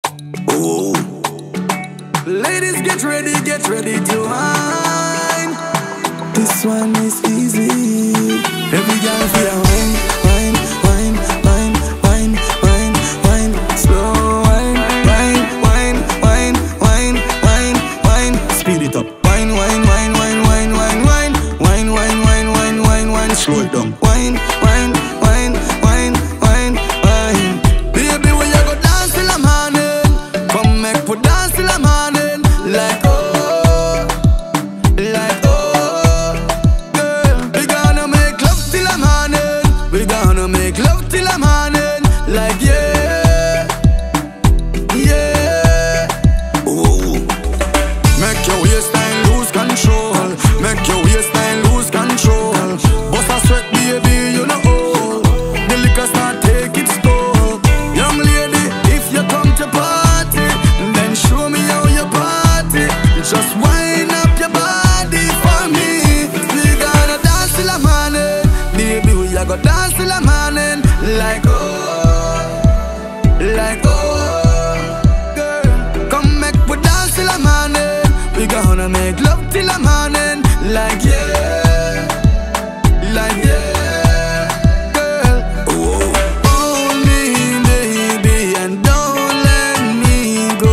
Ooh. Ladies, get ready to wine. This one is easy. Every girl feel wine, wine, wine, wine, wine, wine, wine, slow wine, wine, wine, wine, wine, wine, wine, speed it up. Wine, wine, wine, wine, wine, wine, wine, wine, wine, wine, wine, wine, wine, slow it down. Wine, wine, wine, wine, wine, wine. Baby, when you go dance till the morning, come make we dance till the morning, like oh, like oh, girl. We gonna make love till the morning, we gonna make love till the morning, like yeah, yeah. Ooh. Make your waistline lose control, make your waistline lose control. Bust a sweat, baby, you know all. The liquor start take its toll. Young lady, if you come to party, then show me how you party. Just wind up your body for me. We gonna dance till the morning, baby, we a go dance till the morning, like oh, like oh, girl. Come make we dance till the morning, we gonna make love till the morning, like yeah, like yeah, girl. Oh, hold me, baby, and don't let me go.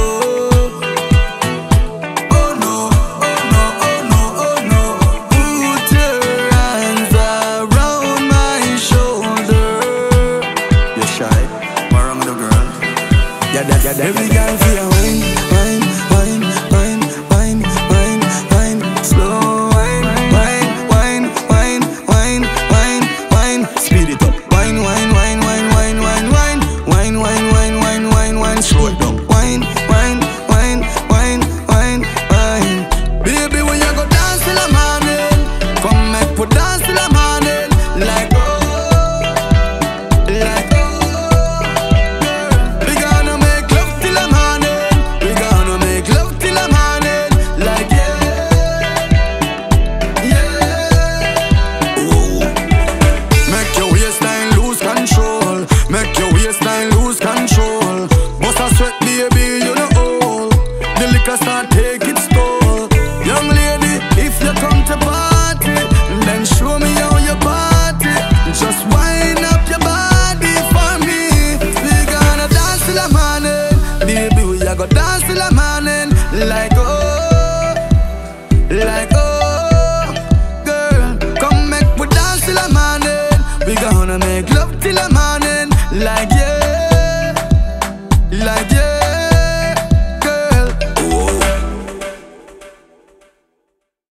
Oh no, oh no, oh no, oh no. Put your hands around my shoulder. You're shy, what's wrong with the girl? Yeah, every girl feel wine, wine, wine, wine, wine, wine, wine, slow wine, wine, wine, wine, wine, wine, wine, speed it up. Wine, wine, wine, wine, wine, wine, wine, wine, wine, wine, wine, wine, wine, slow it down. Wine, wine, wine, wine, wine, wine. Baby, when you go dance till the morning, come make we dance till the morning, like oh, like oh, girl. We gonna make love till the morning, we gonna make love till the morning, like yeah, yeah. Ooh. Make your waistline lose control, make your waistline lose control. Bust a sweat, baby, you know all. The liquor start take its toll. Young lady, if you come to party, then show me how you party. Just wind up your body for me. We gonna dance till the morning, baby, we a go dance till the morning, like